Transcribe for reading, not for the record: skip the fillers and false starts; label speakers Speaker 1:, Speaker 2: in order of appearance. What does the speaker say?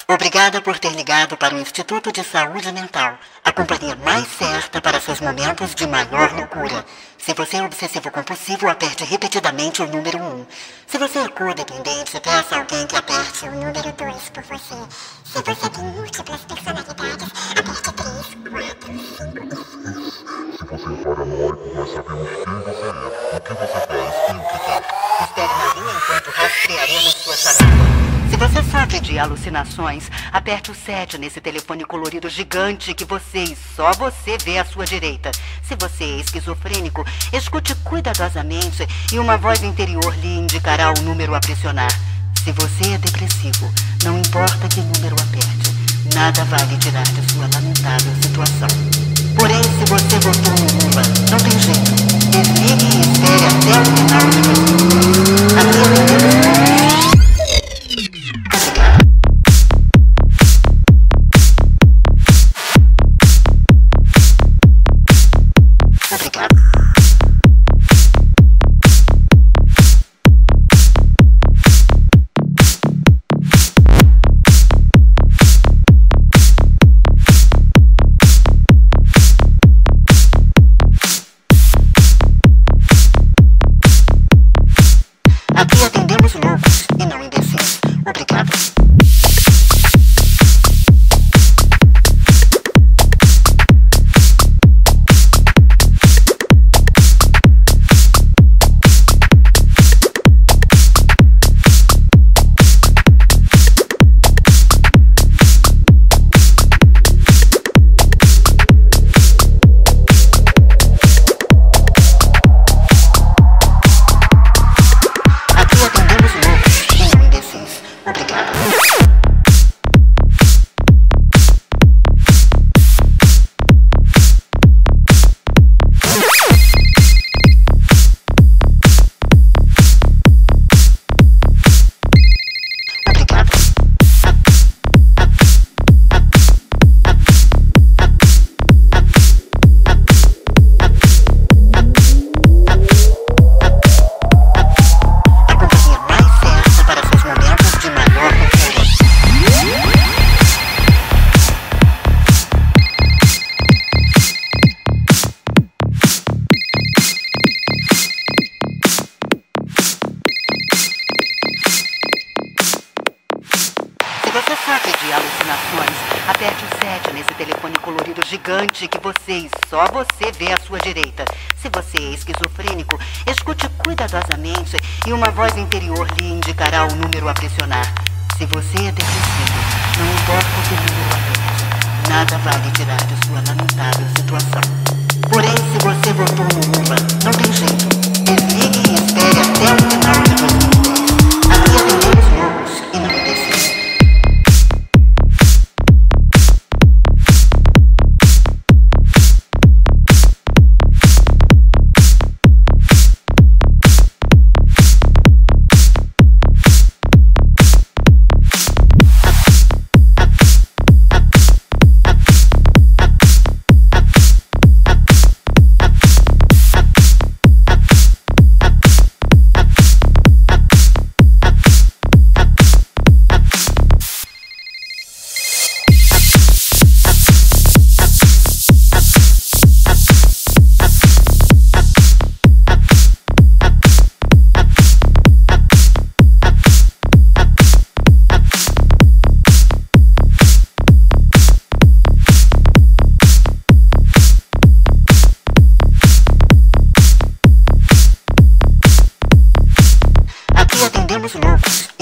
Speaker 1: Obrigada por ter ligado para o Instituto de Saúde Mental, a companhia mais certa para seus momentos de maior loucura. Se você é obsessivo compulsivo, aperte repetidamente o número 1. Se você é codependente, peça a alguém que aperte o número 2 por você. Se você tem múltiplas personalidades, aperte 3, 4, 5 e 6.
Speaker 2: Se você é paranoico, nós sabemos quem você é, o que você faz e o que quer.
Speaker 1: Espere na linha enquanto rastrearemos sua chamada.
Speaker 3: Se você sofre de alucinações, aperte o 7 nesse telefone colorido gigante que você e só você vê à sua direita. Se você é esquizofrênico, escute cuidadosamente e uma voz interior lhe indicará o número a pressionar. Se você é depressivo, não importa que número aperte, nada vai lhe tirar de sua lamentável situação. Porém, se você votou no Lula, não tem jeito. Desligue e espere até o final de 2022. Aqui atendemos loucos e não imbecis. Obrigado. Se você sofre de alucinações, aperte o 7 nesse telefone colorido gigante que você e só você vê à sua direita. Se você é esquizofrênico, escute cuidadosamente e uma voz interior lhe indicará o número a pressionar. Se você é depressivo, não importa o que número aperte, nada vai lhe tirar de sua lamentável situação. Porém, se você votou no Lula, não tem jeito. Desligue e espere até o final de 2010. Aqui atendemos loucos e não imbecis. Atendemos loucos